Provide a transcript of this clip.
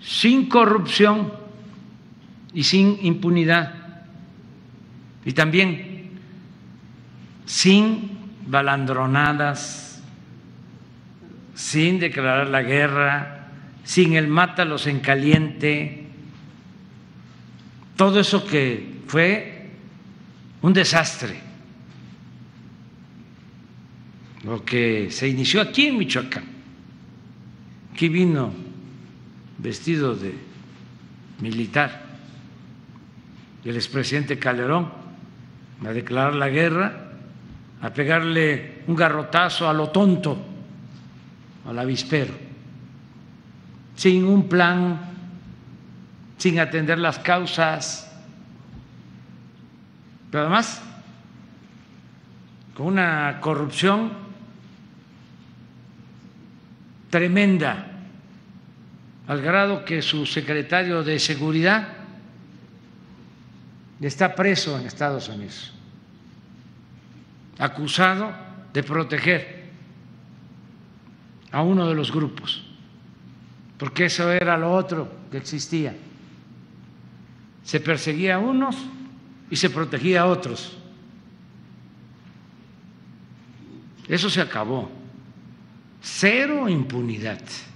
sin corrupción y sin impunidad, y también sin balandronadas, sin declarar la guerra, sin el mátalos en caliente, todo eso que fue un desastre, lo que se inició aquí en Michoacán. Aquí vino vestido de militar el expresidente Calderón a declarar la guerra, a pegarle un garrotazo a lo tonto, al avispero, sin un plan, sin atender las causas, pero además con una corrupción tremenda, al grado que su secretario de Seguridad está preso en Estados Unidos, acusado de proteger a uno de los grupos, porque eso era lo otro que existía. Se perseguía a unos y se protegía a otros. Eso se acabó. Cero impunidad.